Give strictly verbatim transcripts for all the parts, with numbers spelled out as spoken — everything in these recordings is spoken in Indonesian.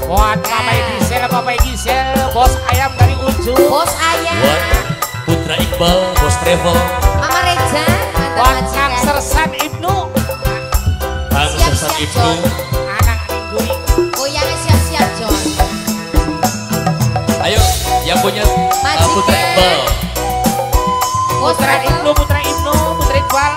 Buat Papai Gisel, Papai Gisel, bos ayam dari ujung. Bos ayam. Buat Putra Iqbal, bos travel. Mama Reza. Buat Kang Sersan Ibnu. Kang Sersan Ibnu. Anak Ninggui. Goyangnya siap-siap John. Ayo, yang punya uh, Putra Iqbal. Putra Ibnu, Putra Ibnu, Putra Iqbal.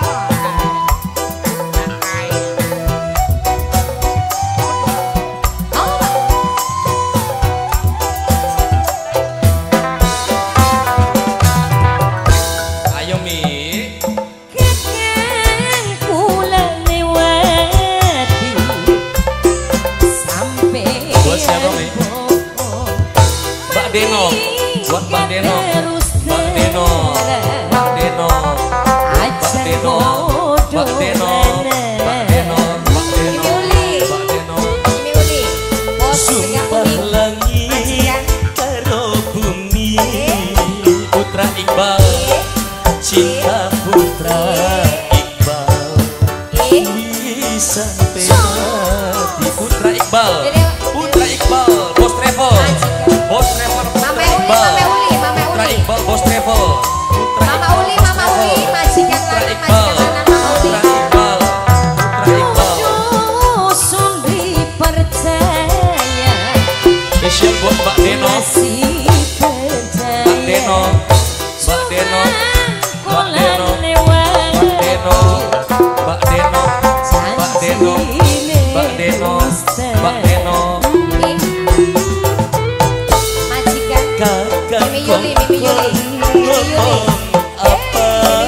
Deno, buat Mbak Deno, Mbak Deno, Mbak Deno, Mbak Deno, Mbak Deno, Mbak Deno, Mbak Deno, Mbak Deno. Sumpah langit karo bumi, Putra Iqbal, cinta Putra Iqbal, bisa mati. Putra Iqbal, Putra Iqbal, bos travel. Bos travel, Putra Iqbal, Putra Iqbal, bos travel. Mama Uli, Mama Uli, majikan lanang, majikan lanang, Mama Uli. Putra Iqbal, Putra Iqbal. Dusun dipercaya. Spesial buat Mbak Deno, Mbak Deno, Mbak Deno, Mbak Deno, Mbak Deno, Mbak Deno, Mbak Deno, Mbak Deno, Mbak Deno. Mimi Yuli, Mimi Yuli, Mimi Yuli, apa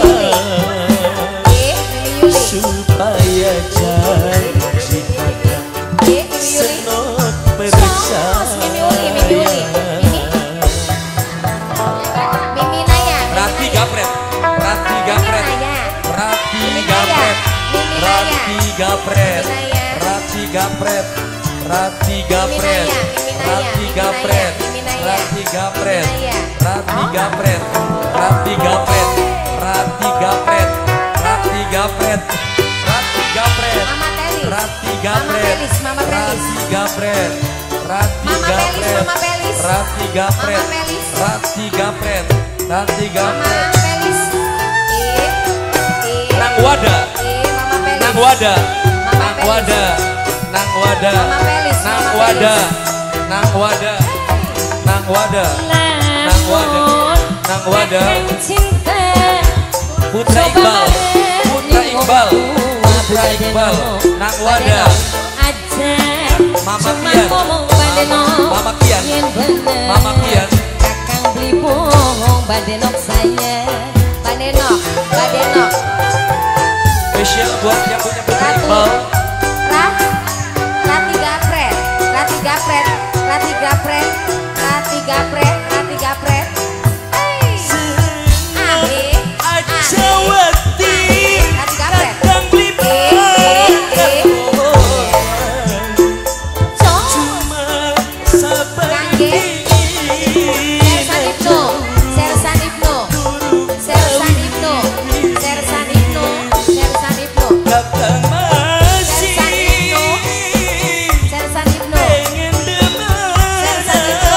supaya janji kata senot percaya. Mimi Yuli, Mimi Yuli, Mimi, Mimi Naya, Rati Gapret, Rati Gapret, Rati Gapret, Rati Gapret, Rati Gapret, Rati Gapret, Rati Gapret, Rati Gapret, Rati Gapret, Rati Gapret, Rati Gapret, Rati Gapret, Rati Gapret, Rati Gapret, Rati Gapret, Rati Gapret, Rati Gapret, Rati Gapret, Rati Gapret. Nang Wada, Nang Wada, Nang Wada, Nang Wada, Nang Wada, Nang Wada, Nang Wada, Nang Wada, Nang Wada. Putra Iqbal, Putra Iqbal, Putra Iqbal, Nang Wada. Mama Kian, Mama Kian, Mama Kian. Kakang beli bohong, Badenok saya, Badenok, Badenok. Spesial buat yang punya Putra Iqbal. Rat, Rati Gapret, Rati Gapret, Rati Gapret, Rati Gapret, Rati Gapret. Ahe, Ajawati, kakang beli bohong. Cuma sabar ini. Sersan Ibnu, Sersan Ibnu, Sersan Ibnu, Sersan Ibnu, Sersan Ibnu. Kakang masih Sersan Ibnu, pengen dengar. Sersan Ibnu,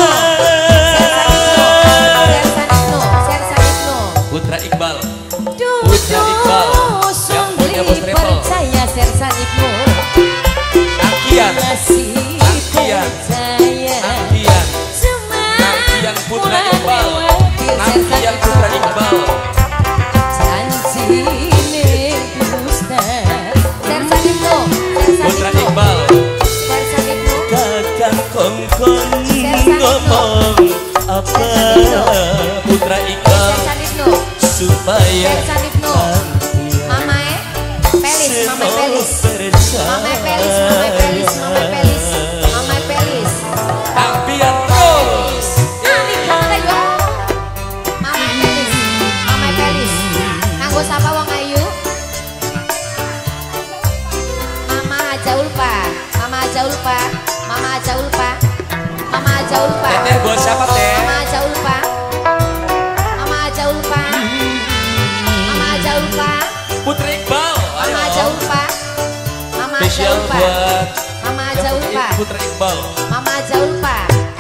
Sersan Ibnu, Sersan Ibnu. Putra Iqbal, Putra Iqbal, yang punya bos travel. Percaya Sersan Ibnu, Angkian, masih Angkian, percaya. Angkian, Angkian Putra Iqbal, Angkian Putra Iqbal. Janji dusta. Sersan Ibnu, Putra Iqbal, Sersan Ibnu, kakang kongkong ngomong apa Putra Iqbal Sersan Ibnu, supaya Sersan Ibnu. Mama eh, Pelis, Mama Pelis, Mama Pelis, Mama Pelis, Mama Pelis, Mama Pelis. Ambiar terus. Ali kata yo. Mama Pelis, Mama Pelis. Nganggo sapa wong ayu? Mama aja ulpa, Mama aja ulpa, Mama aja ulpa, Mama aja ulpa. Teteh buat siapa teh? Mama aja ulpa, Mama aja ulpa, Mama aja ulpa, Putra Iqbal, Mama ayo. aja ulpa, Mama aja Spesial ulpa, buat Mama aja ulpa. Putra Iqbal. Mama Jaulpa.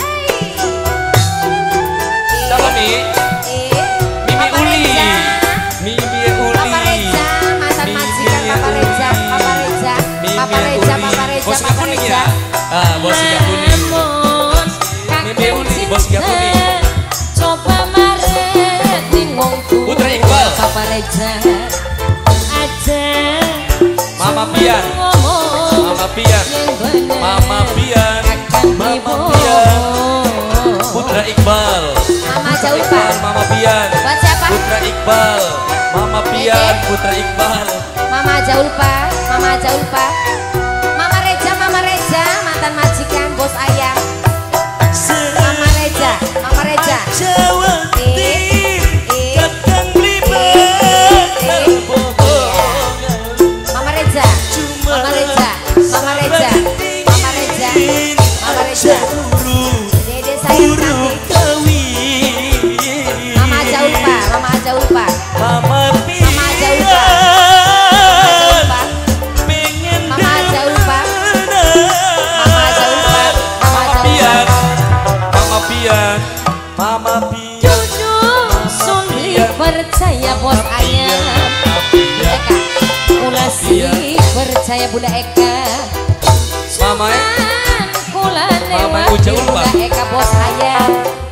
Siapa Mi? Mimi Uli. Mimi Uli. Papa Reza, mantan majikan Papa Reza, Papa Reza, Papa Reza, Papa Reza, Bos Papa kuning Reza. ya? Ah, bos iga kuning. Mimi Uli, bos iga kuning. Coba maret bingung Putra Iqbal. Papa Reza aja Mama Pian. Mama Pian. Mama Pian. Mama Pian. Putra Iqbal. Mama Jaulpa. Mama Pian. Buat siapa? Putra Iqbal. Mama Pian. Putra Iqbal. Mama Jaulpa, Mama Jaulpa. Mama Reza, Mama Reza, mantan majikan bos ayam. Mama Reza, Mama Reza. Eh, eh, Mama Reza, Mama Reza, Mama Reza, Mama Reza, Mama Reza. Dede sayang cantik. Mama Jaulpa, Mama Jaulpa. Mama Mama Jaulpa. Mama Jaulpa. Mama Jaulpa. Mama Pian. Jaulpa. Mama Pian. Mama Pian. jujur Sundri percaya bos ayam Eka. Kula sih percaya Bunda Eka Mama E. Kula Mama lewat Uja Ulfa. Bunda Eka bos ayam.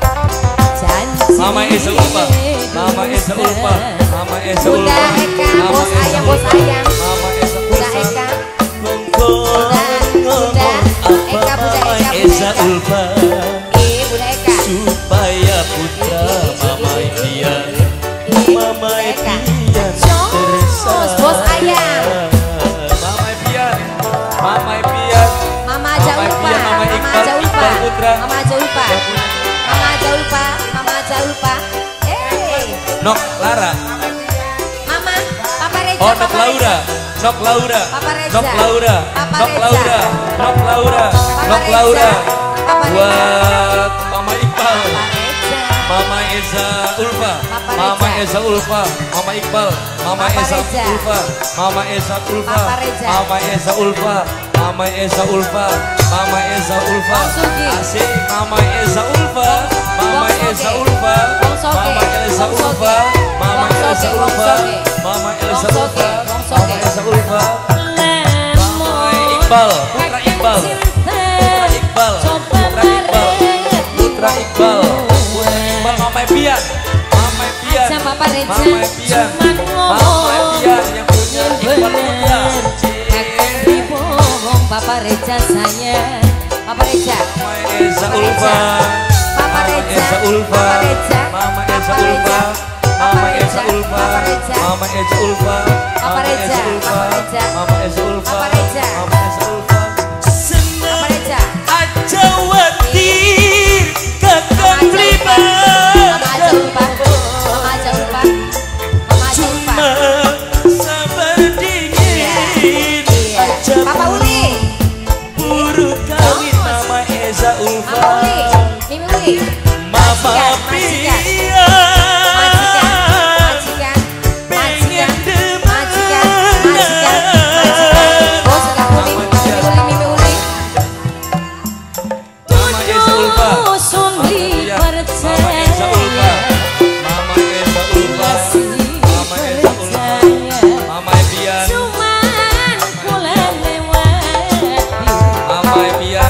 janji Mama Esa Ulfa. Mama Esa Ulfa. Mama Esa Bunda Ulfa. Eka Mama bos Esa ayam, bos Ulfa. ayam. Mama Esa Bunda Ulfa. Eka. Bunda, Bunda Eka, Bunda Eka, Esa Bunda Eka. Ulfa. Eh, Bunda Eka. Supaya putra Mama Pian. Mama Eka. Pian Jos, bos ayam. Mama Pian. Mama Pian. Mama Mama Jaulpa, Pian, Mama Mama Iqbal, Jaulpa, Iqbal Putra. Mama Jaulpa, Mama Jaulpa, Mama Jaulpa. Eh, Nok Lara. Mama, Papa Reza, Oh, Nok Papa Laura. Reza. Nok Laura. Papa Reza. Nok Laura. Papa Nok Reza. Laura. Nok Laura. Papa Nok Reza. Laura. Papa Reza. Buat Mama Iqbal. Papa Reza. Mama Esa Ulfa. Papa Mama Reza. Esa Ulfa. Mama Iqbal. Mama Papa Esa Reza. Ulfa. Mama Esa Ulfa. Papa Reza. Mama Esa Ulfa. Mama Esa Ulfa. Mama Esa Ulfa. Bang Sugi. Asik. Mama Esa Ulfa. Mama Bang Esa Soge. Ulfa. Bang Soge. Mama Esa Bang Soge. Ulfa. Mama Bang Esa Soge, Bang Ulfa. Soge. Mama Esa Bang Soge, Ulfa. Bang Mama Soge. Esa Ulfa. lemon Iqbal. Putra Iqbal. Putra Iqbal. Putra Iqbal. Putra Iqbal. Putra Iqbal. Mama Pian. Mama Pian. Aja Papa Reza Mama Pian. cuman Mama ngomong Pian yang punya Iqbal Putra. Kakang dibohong Papa Reza sayang Papa Reza. Mama Esa Ulfa. Papa Reza. Esa Ulfa. Papa Reza. Mama Esa Papa Ulfa. Reza. Mama Papa Esa Reza. Ulfa. Papa Reza. Mama Esa Ulfa. Papa Mama Reza. Esa Ulfa. Papa Reza. Mama Esa Ulfa. Papa Reza. Mama Esa Ulfa. Papa Reza. Aja watir kakang Mama blibar. Jaulpa. Mama Jaulpa. Mama Jaulpa. Sabar dingin Iya. aja Papa Uli. buru kawin Mama Esa Ulfa. Mama Uli. Mimi Uli. Mama Majikan, majikan. Pian. Majikan, majikan, majikan, majikan, majikan, majikan. Bos suka kuning. Mimi Uli, Mimi Uli. Mama Esa Ulfa. Sundri Mama Esa Ulfa. percaya Mama Esa Ulfa. Masih Mama Esa Ulfa. percaya Mama Pian. cuman kula lewati Mama Pian.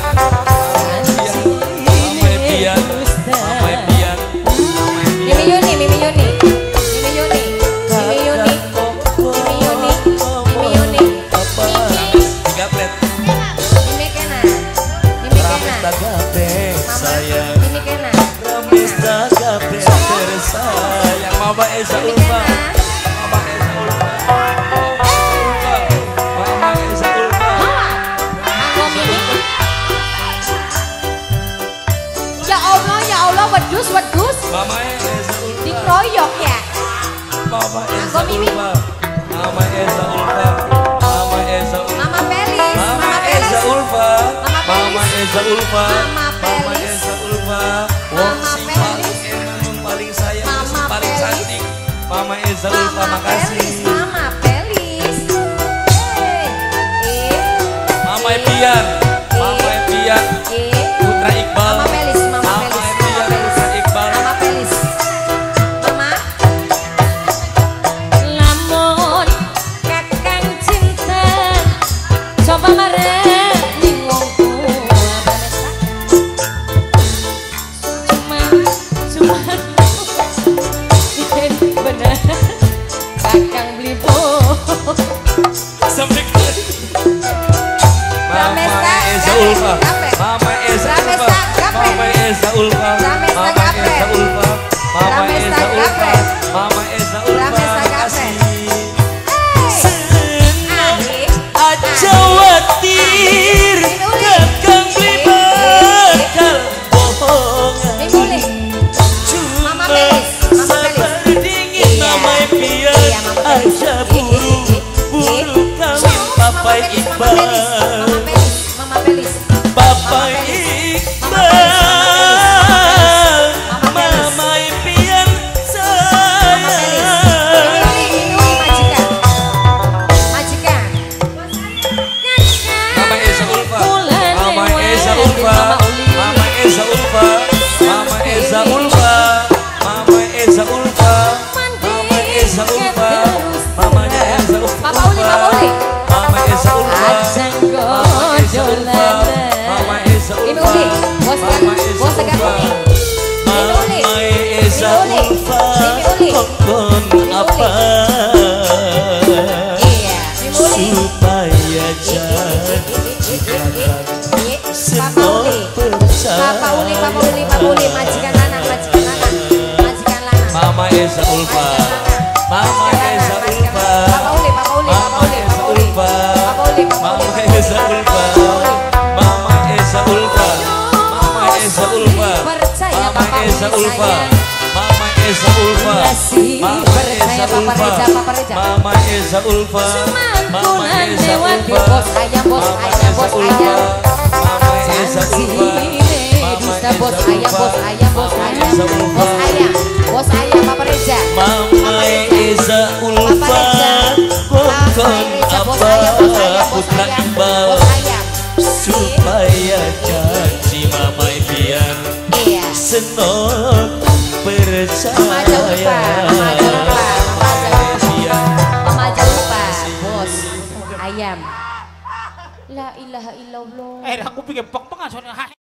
Mama Pian. Mama Pian. Mimi Yuni, Mimi Yuni. Mimi Yuni. Mimi Yuni. Mimi Yuni. Mimi Yuni. Tiga plet. Mimi Kena. Mimi Ramis Kena. tagape Mama. sayang. Mimi Kena. Ramis tagape tersayang. Mama Esa Mimi Ulfa. Kena. Mama Esa Ulfa. Mama Esa Ulfa. Anggo Mimi. Ya Allah, ya Allah, wedus, wedus. Mama Esa Ulfa. Dikeroyok ya. Mama Esa Anggo Mimi. Ulfa. Mama Esa Ulfa. Mama Esa Ulfa. Mama Pelis, Mama Mama Esa Pelis. Ulfa. Mama Mama Pelis. Esa Ulfa. Mama Mama Pelis. Esa Ulfa. Wong Mama sing Pelis. paling enak, wong paling sayang, wong sing Mama paling Pelis. cantik. Mama Esa Ulfa, Mama makasih. Pelis, Mama Pelis. Eh, eh, Mama eh, Pian. Mama eh, Pian. Ulfa, Mama Esa Ulfa, Mama Esa Ulfa, Mama Esa Ulfa, Mama Esa Ulfa, Mama Esa Ulfa, kasih. Aja watir, kakang beli bakal bohongan. Cuma sabar dingin namanya biar aja buru buru kawin Papa Iqbal. Papa Iqbal, Mama impian saya. Mama Esa Ulfa, Mama Esa Ulfa, Mama Esa Ulfa, Mama Esa Ulfa, Mama Esa Ulfa, Mama Esa Ulfa, Mamanya Esa Ulfa, Mama Esa Ulfa, Mama Esa Ulfa, Mama Esa Ulfa, Mama Esa Ulfa, Mama Esa Ulfa, kokon apa supaya jadi senang percaya. Papa Uli, Papa Uli, Papa Uli, majikan lanang, majikan lanang, majikan lanang. Mama Esa Ulfa, Mama Esa Ulfa, Papa Uli, Papa Uli, Papa Uli, Papa Uli, Papa Uli, Mama Esa Ulfa, Mama Esa Ulfa, Mama Esa Ulfa, Mama Esa Ulfa, Mama Esa Ulfa, Mama Esa Ulfa, Mama Esa Ulfa, Mama Esa Ulfa, bos ayam, bos ayam, bos ayam. Mama Esa Ulfa, Bos ayam, bos ayam, bos ayam, bos ayam, bos ayam, Papa Reza. Mama Esa Ulfa, kokon apa putra Iqbal supaya janji Mama impian senang percaya. Mama Jaulpa, Mama Jaulpa, Mama Jaulpa, bos ayam. La ilaha illallah. Eh, aku pikir pok-pok soalnya.